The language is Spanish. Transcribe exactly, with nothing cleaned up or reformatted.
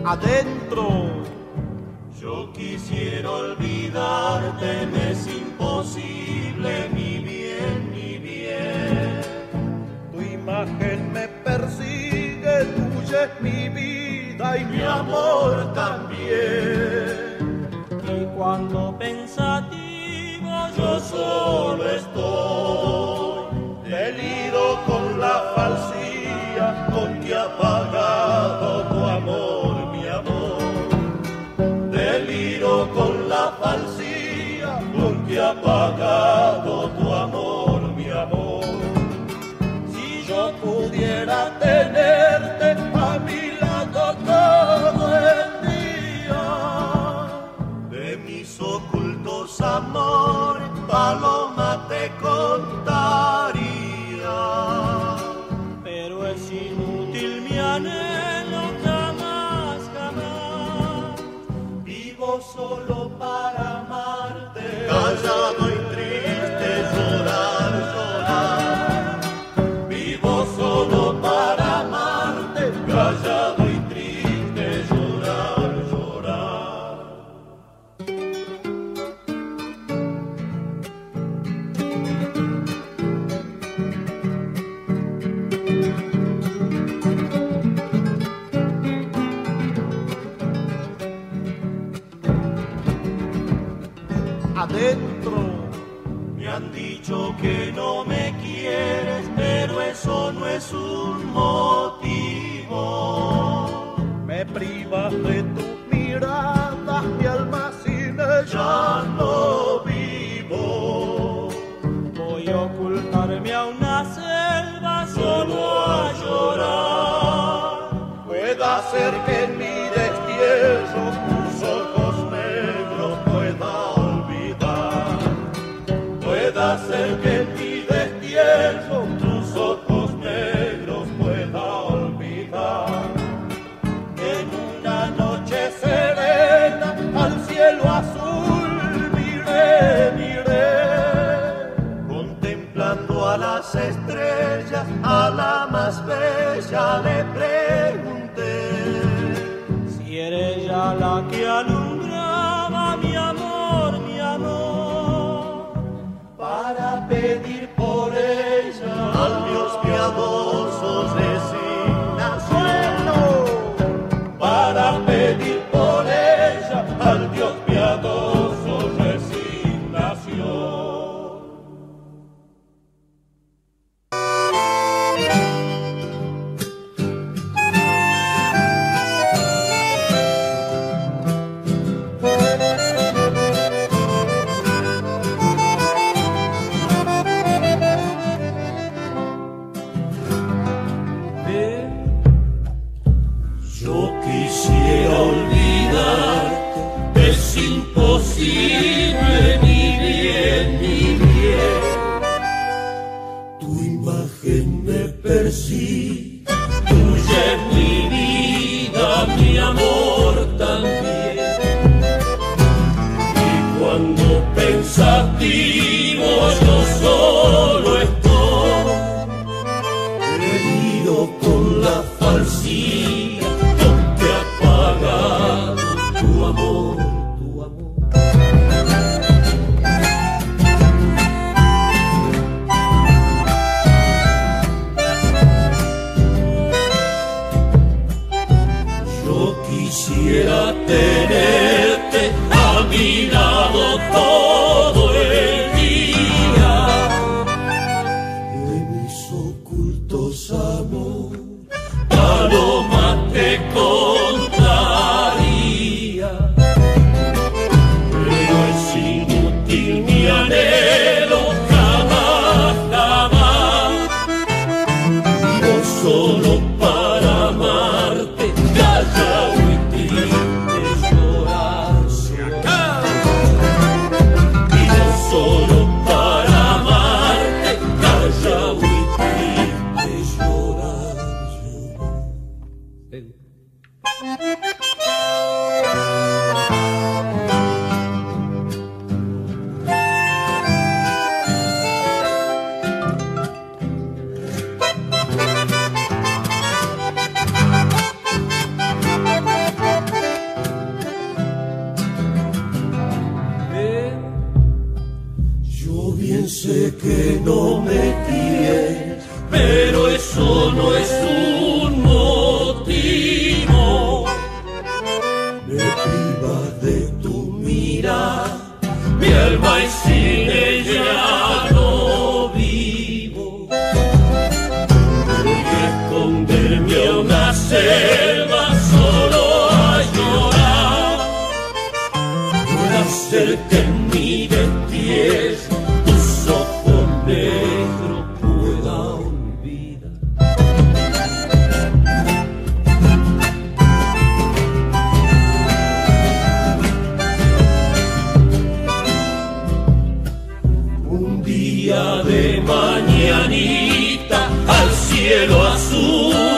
adentro. Yo quisiera olvidarte, me es imposible, mi bien, mi bien. Tu imagen me persigue, tuya es mi vida y mi amor también. Y cuando pensativo yo solo estoy, deliro con la falsía con que ha pagado tu amor, mi amor. Deliro con la falsía con que ha pagado tu amor, mi amor. Si yo pudiera tenerte a mi lado todo el día, de mis ocultos amores, paloma te contaría. Pero es inútil mi anhelo, jamás, jamás. Vivo solo para amarte, callado y triste, llorar, llorar. Vivo solo para amarte, callado y triste, llorar, llorar. adentro. Me han dicho que no me quieres, pero eso no es un motivo. Me privas de tus miradas, mi alma sin ella no vivo. Voy a ocultarme a una selva solo a llorar. Pueda ser que en mi destierro tus ojos negros pueda olvidar. Pueda ser que en mi destierro tus ojos negros pueda olvidar. En una noche serena al cielo azul miré, miré, contemplando a las estrellas, a la más bella le pregunté si era ella la que alumbraba mi amor, mi amor, para pedir por ella al Dios piadoso resignación, para pedir por ella al Dios piadoso resignación. Yo quisiera olvidar, es imposible, mi bien, mi bien. Tu imagen me persigue, tuya es mi vida, mi amor también. Y cuando pensativo yo solo estoy, herido con la falsía que ha pagado tu amor, tu amor. Yo quisiera tenerte a mi lado todo el día, de mis ocultos amores, paloma te contaría, pero es inútil mi anhelo, jamás, jamás. Vivo solo para amarte, callado y triste, llorar, llorar. Vivo solo para amarte, callado y triste, llorar, llorar. tú.